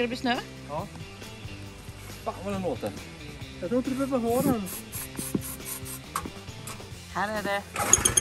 det bli snö? Ja. Fan vad den låter. Jag tror inte du behöver ha den. Här är det.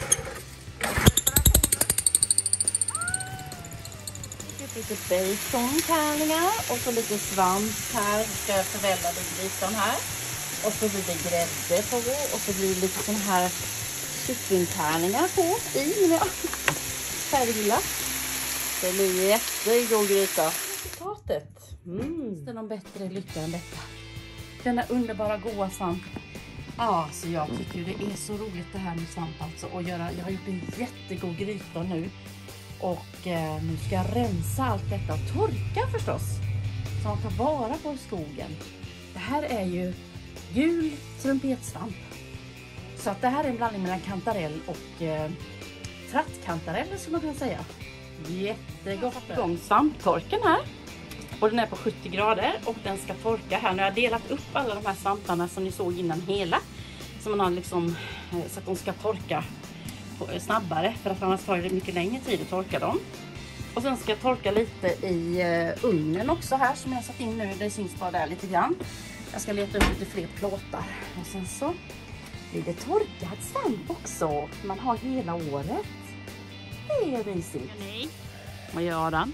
Lite bacontärningar och så lite svamp här. Ska jag förvälda det lite här. Och så blir det grädde på och så blir det lite sån här kycklingtärningar på i. Färdiggilla. Det blir jättegod gryta. Resultatet. Det är någon bättre lycka än detta. Denna underbara goda svamp. Ja, så jag tycker ju det är så roligt det här med svamp alltså. Och jag har gjort en jättegod gryta nu. Och nu ska jag rensa allt detta och torka förstås. Så man tar vara på skogen. Det här är ju gul trumpetsvamp. Så att det här är en blandning mellan kantarell och trattkantarell som man kan säga. Jättegott. Jag har igång svamptorken här. Och den är på 70 grader och den ska torka här. Nu har jag delat upp alla de här svamparna som ni såg innan hela. Så man har liksom, så att de ska torka snabbare. För att annars tar det mycket längre tid att torka dem. Och sen ska jag torka lite i ugnen också här som jag satt in nu. Det syns bara där lite grann. Jag ska leta upp lite fler plåtar. Och sen så blir det torkad svamp också. Man har hela året. Det är mysigt. Vad gör Adam?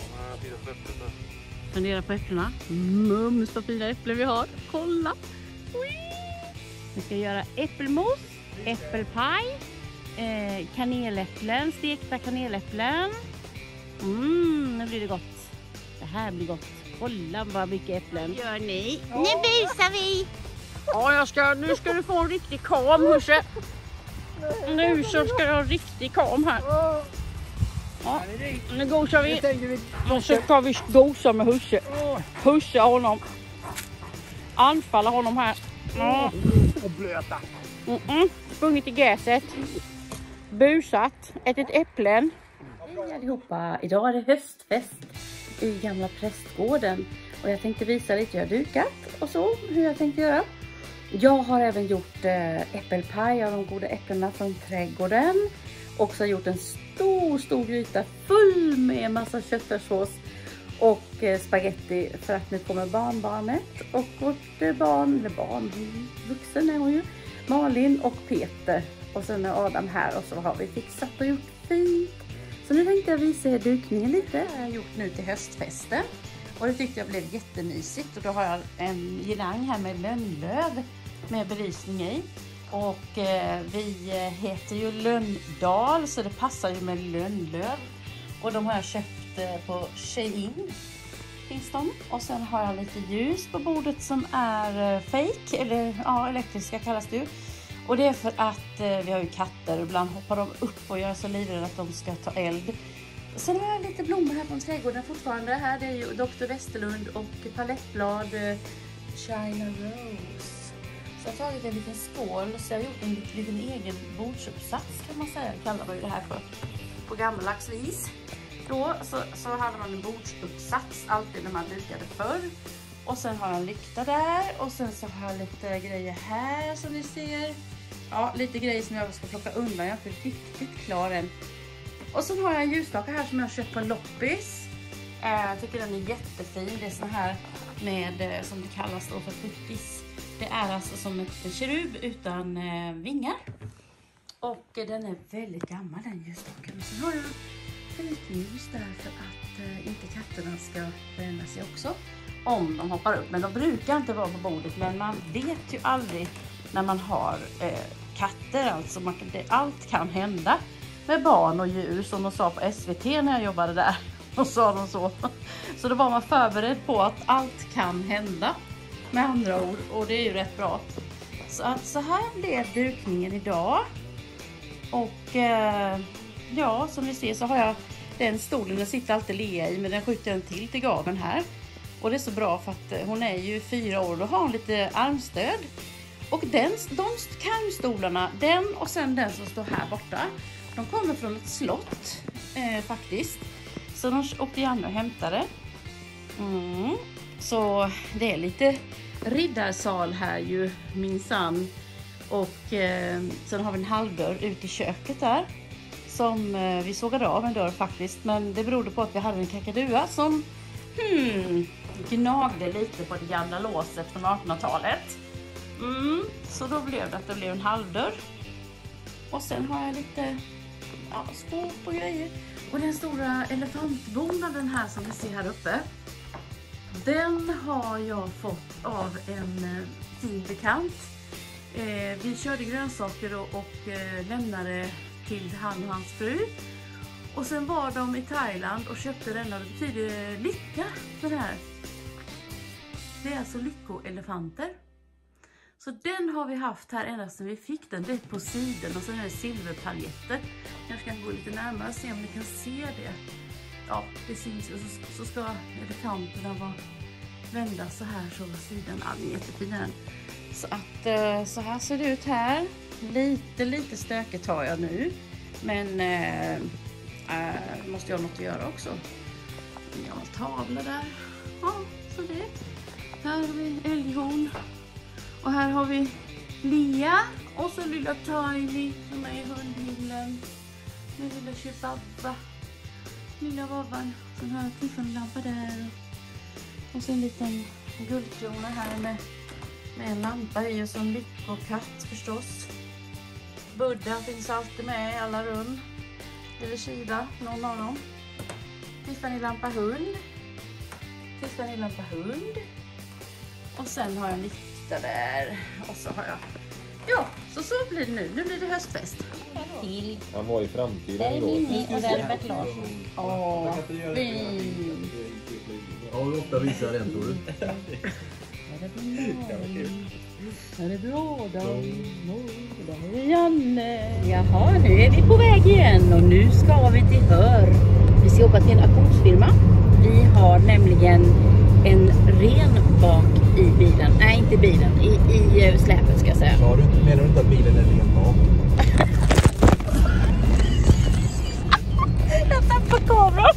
Fundera på äpplena. Mums vad fina äpplen vi har. Kolla. Vi ska göra äppelmos, äppelpaj, kaneläpplen, stekta kaneläpplen. Nu blir det gott. Det här blir gott. Kolla vad mycket äpplen. Gör ni? Nu busar vi. Ja, nu ska du få en riktig kam, Husse. Nu så ska jag ha en riktig kam här. Ja, nu gosar vi. Nu ska vi gosa med Husse. Pusha honom. Anfalla honom här. Ja. Och blöta. Sprungit i gräset. Busat. Ätit äpplen. Hej allihopa. Idag är det höstfest i gamla prästgården. Och jag tänkte visa lite hur jag dukat. Och så hur jag tänkte göra. Jag har även gjort äppelpaj av de goda äpplena från trädgården. Och så har jag gjort en stor gryta full med massa köttfärssås och spaghetti för att nu kommer barnbarnet och vårt barn, vuxen är hon ju, Malin och Peter. Och sen är Adam här och så har vi fixat och gjort fint. Så nu tänkte jag visa er dukningen lite. Det har jag gjort nu till höstfesten och det tyckte jag blev jättemysigt. Och då har jag en girang här med lönnlöv med belysning i. Och vi heter ju Lönndal så det passar ju med lönnlöv. Och de har jag köpt på Shein. Finns de. Och sen har jag lite ljus på bordet som är fake. Eller ja, elektriska kallas det ju. Och det är för att vi har ju katter. Och ibland hoppar de upp och jag är så livrädd att de ska ta eld. Sen har jag lite blommor här från trädgården fortfarande. Här det är ju Dr. Westerlund och palettblad China Rose. Så jag har tagit en liten skål så jag har gjort en liten egen bordsuppsats kan man säga. Kallar man ju det här för på gammaldags vis. Då så hade man en bordsuppsats alltid när man dukade förr. Och sen har jag en lykta där och sen så har jag lite grejer här som ni ser. Ja, lite grejer som jag ska plocka undan. Jag är inte riktigt klar än. Och sen har jag en ljusstake här som jag har köpt på en loppis. Jag tycker den är jättefin. Det är sån här med som det kallas då för puttis. Det är alltså som ett kerub utan vingar. Och den är väldigt gammal den ljusstaken. Och sen har jag fejkljus där för att inte katterna ska bränna sig också. Om de hoppar upp. Men de brukar inte vara på bordet. Men man vet ju aldrig när man har katter. Alltså allt kan hända med barn och djur som de sa på SVT när jag jobbade där. Och sa de så. Så då var man förberedd på att allt kan hända. Med andra ord. Och det är ju rätt bra. Så att så här blev dukningen idag. Och ja, som ni ser så har jag den stolen. Den sitter alltid Lea i. Men den skjuter en till gaven här. Och det är så bra för att hon är ju 4 år. Då har hon lite armstöd. Och de karmstolarna. Den och sen den som står här borta. De kommer från ett slott. Faktiskt. Så de åkte gärna och hämtade. Så det är lite riddarsal här ju minsann. Och sen har vi en halvdörr ut i köket där. Som vi sågade av en dörr faktiskt. Men det berodde på att vi hade en kakadua som gnagde lite på det gamla låset från 1800-talet. Så då blev det en halvdörr. Och sen har jag lite skåp och grejer. Och den stora elefantbonaden här som vi ser här uppe. Den har jag fått av en fin bekant. Vi körde grönsaker och lämnade till han och hans fru. Och sen var de i Thailand och köpte den och det betyder lycka för det här. Det är alltså lyckoelefanter. Så den har vi haft här ända sedan vi fick den. Det är på sidan och sen är det silverpaljetter. Jag ska gå lite närmare och se om ni kan se det. Ja, det syns. Så ska elefanterna vara vända så här så sidan. Ja, det är jättefin den. Så att så här ser det ut här. Lite stökigt har jag nu. Men måste jag ha något att göra också. En gammal tavla där. Ja, så det. Här har vi älghorn. Och här har vi Lea. Och så lilla Tiny som är i hundhyllen. Med lilla Chewbacca. Lilla Vabban. Sån här Tiffany-lampa där. Och så en liten guldkrona här med en lampa i och så en lyckokatt förstås. Buddha finns alltid med i alla rum. Eller Shiva, någon av dem. Tiffany-lampa hund. Tiffany-lampa hund. Och sen har jag en lykta där. Och så har jag... Ja, så blir det nu. Nu blir det höstfest. Till. Han var i framtiden. Där är Mimmi och där är Bert Larsson. Åh, fin. Ja, hur ofta visar den tror du? Är det bra då? Där är Janne. Jaha, nu är vi på väg igen och nu ska vi till Hör. Vi ska åka till en auktionsfirma. Vi har nämligen en ren bak i bilen. Nej, inte bilen. I släpet ska jag säga. Ja, menar du inte att bilen är ren bak? Jag tappar kameran.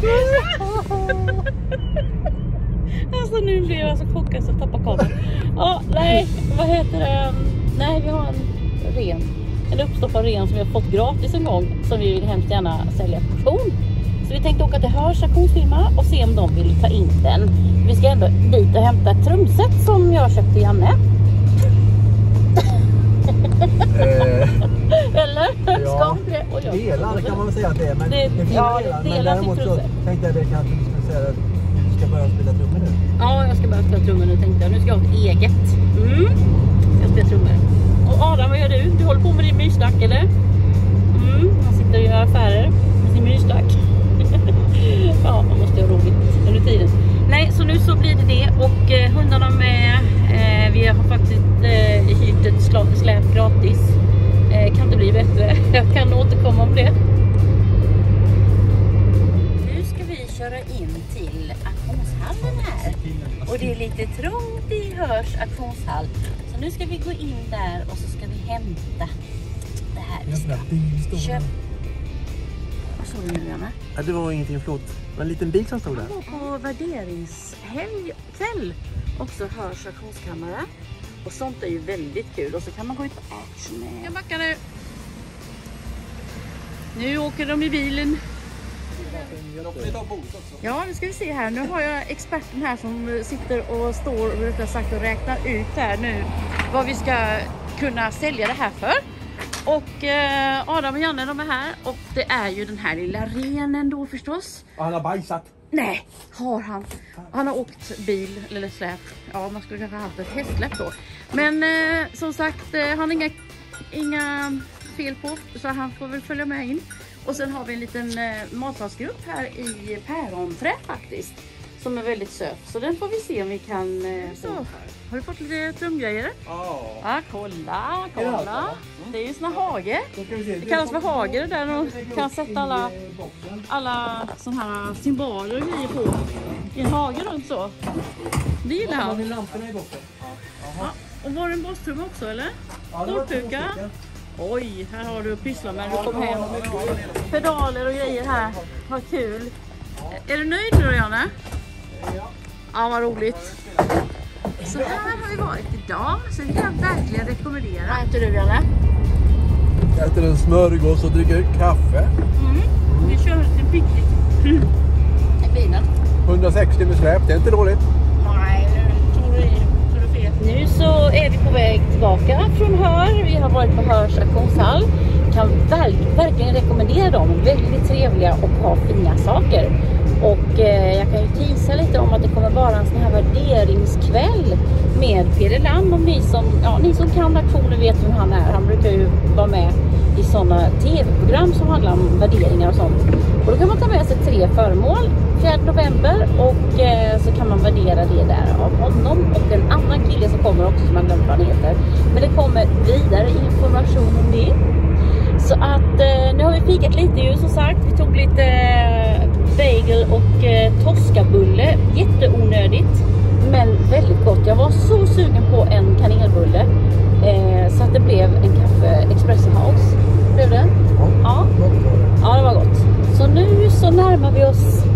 Alltså nu blir jag så chockad så jag tappar kameran. Ja, nej, vad heter det? Nej, vi har en uppstoppad ren som vi har fått gratis en gång. Som vi vill hemskt gärna sälja på auktion. Så vi tänkte åka till Hörs auktionsfirma och se om de vill ta in den. Vi ska ändå dit och hämta ett trumset som jag köpte till Janne. Eller? Ja, ska det? delar kan man väl säga att det är. Men det finns ja, delar. Men delar däremot till så trumset. tänkte jag det kanske du skulle säga att du ska börja spela trummor nu. Ja, jag ska börja spela trummor nu tänkte jag. Nu ska jag ha ett eget. Jag spela trummor. Och Adam, vad gör du? Du håller på med din mysstack, eller? Han sitter och gör affärer med sin mysstack. Ja, man måste ha roligt under tiden. Nej, så nu så blir det och hundarna med. Vi har faktiskt hyrt ett släp gratis. Kan det bli bättre? Jag kan återkomma om det. Nu ska vi köra in till auktionshallen här. Och det är lite trångt i Hörs auktionshall. Så nu ska vi gå in där och så ska vi hämta det här. Vi ska köpa. Vad såg du nu, Janne? Ja, det var ingenting flott. En liten bil som stod där. Jag går på värderingshelg kväll. Också Hörs auktionskammare. Och sånt är ju väldigt kul. Och så kan man gå ut på action. Jag backar nu. Nu åker de i bilen. Ja, nu ska vi se här. Nu har jag experten här som sitter och står och räknar ut här nu vad vi ska kunna sälja det här för. Och Adam och Janne, de är här. Och det är ju den här lilla renen då förstås. Och han har bajsat. Nej, har han. Han har åkt bil eller släp. Ja, man skulle kanske ha haft ett hästsläp då. Men som sagt, han har inga fel på. Så han får väl följa med in. Och sen har vi en liten matsalsgrupp här i päronträ faktiskt. Som är väldigt söt. Så den får vi se om vi kan så. Har du fått lite trumgrejer? Ja, kolla. Det är ju såna hage. Det kallas för hage där de kan sätta alla såna här symboler och grejer på. I en hage runt så. Det gillar han. Har lamporna i botten? Ja. Och var det en basstrumma också eller? Ja, Storpuka. Oj, här har du att pyssla med. Du kommer hem. Pedaler och grejer här. Vad kul. Är du nöjd nu då, Janne? Ja, vad roligt. Så här har vi varit idag. Så det kan jag verkligen rekommendera. Vad äter du, Janne? Jag äter en smörgås och dricker kaffe. Vi kör en picknick. I bilen. 160 med släp, det är inte dåligt. Nej, tror du fel. Nu så är vi på väg tillbaka från Hör. Vi har varit på Hörs auktionshall. Kan verkligen rekommendera dem. Väldigt trevliga och har fina saker. Och jag kan ju tisa lite om att det kommer vara en sån här värderingskväll med Peder Lam. Om ni som kan auktioner vet vem han är. Han brukar ju vara med i sådana tv-program som handlar om värderingar och sånt. Och då kan man ta med sig 3 föremål 4 november och så kan man värdera det där av honom och en annan kille som kommer också som man glömt vad han heter. Men det kommer vidare information om det. Så att nu har vi fikat lite ju som sagt. Vi tog lite bagel och toskabulle. Jätteonödigt men väldigt gott. Jag var så sugen på en kanelbulle. Så att det blev en kaffe espresso house. Blev det? Ja. Ja, det var gott. Så nu så närmar vi oss